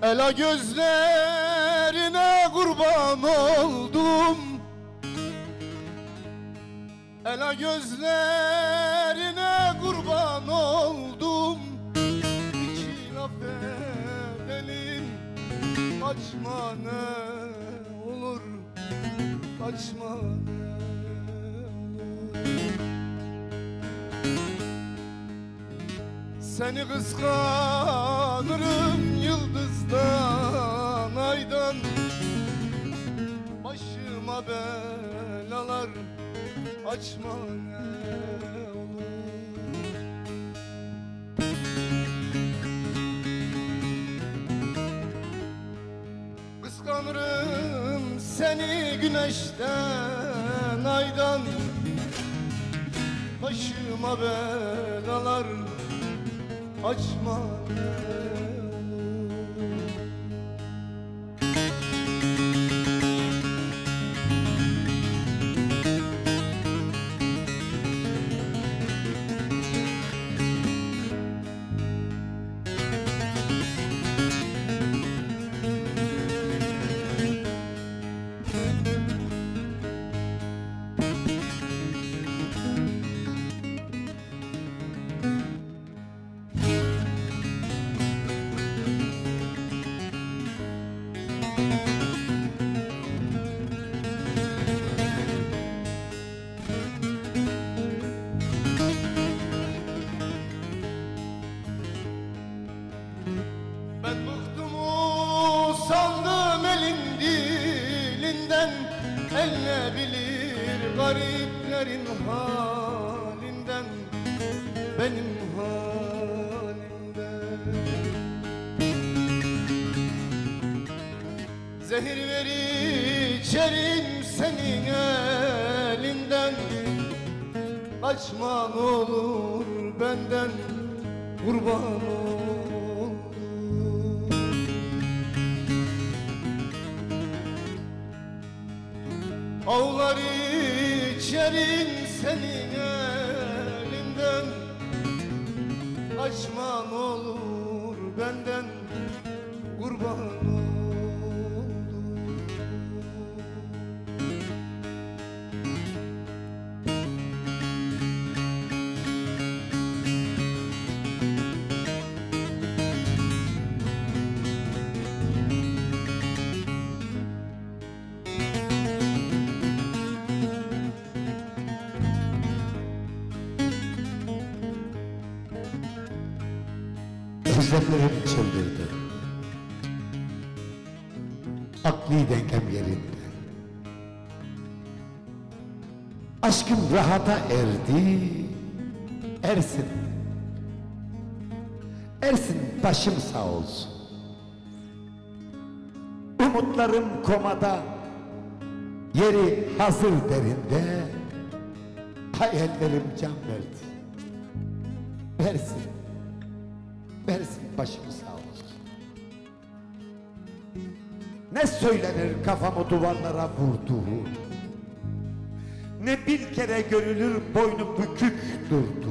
Ela gözlerine kurban oldum, ela gözlerine kurban oldum. İki laf edelim, kaçma ne olur, kaçma ne olur. Seni kıskanırım yıldızdan, aydan. Başıma belalar açma ne olur. Kıskanırım seni güneşten, aydan. Başıma belalar açma ne olur. Ben bıktım usandım elin dilinden. El ne bilir gariplerin halinden, benim halimden. Zehir ver içerim senin elinden. Kaçma ne olur benden, kurban ol. Ağlar içerim senin elinden. Kaçma ne olur benden, kurban ol. Özlemlerim çıldırdı, akli dengem yerinde. Aşkım rahata erdi, ersin. Ersin başım sağ olsun. Umutlarım komada, yeri hazır derinde. Hayallerim can verdi, versin. Versin başım sağ olsun. Ne söylenir kafamı duvarlara vurduğu, ne bir kere görülür boynu bükük durdu.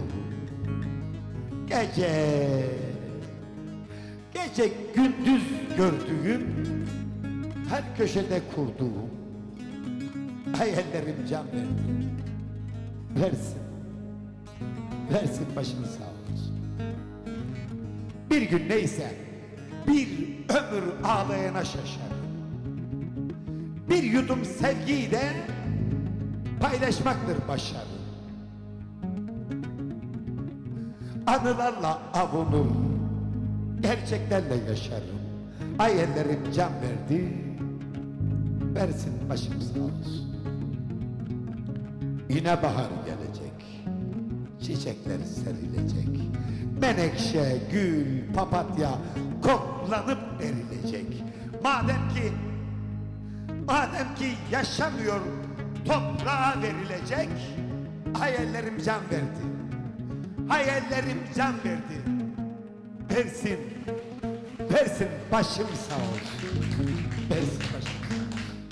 Gece gündüz gördüğüm, her köşede kurduğum hayallerim can verdi. Versin, versin başım sağ olsun. Bir gün neyse, bir ömür ağlayana şaşarım. Bir yudum sevgiyi de paylaşmaktır başarı. Anılarla avunur, gerçeklerle yaşarım. Hayallerim can verdi, versin başım sağ olsun. Yine bahar gelecek, çiçekler serilecek. Menekşe, gül, papatya koklanıp verilecek. Madem ki yaşamıyor, toprağa verilecek. Hayallerim can verdi, hayallerim can verdi. Versin, versin başım sağ olsun. Versin başım sağ olsun.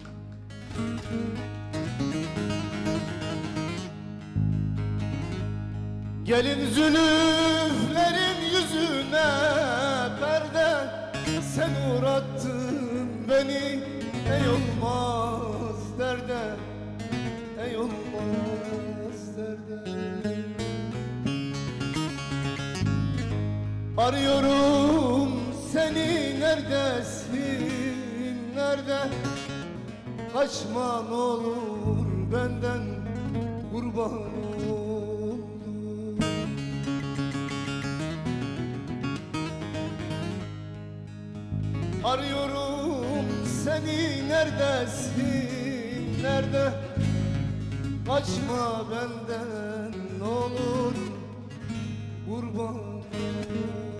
Gelin zülüflerin yüzüne perde, sen uğra Arıyorum seni, neredesin, nerede? Kaçma ne olur benden, kurban olayım. Arıyorum seni, neredesin, nerede? Kaçma benden ne olur, kurban olayım.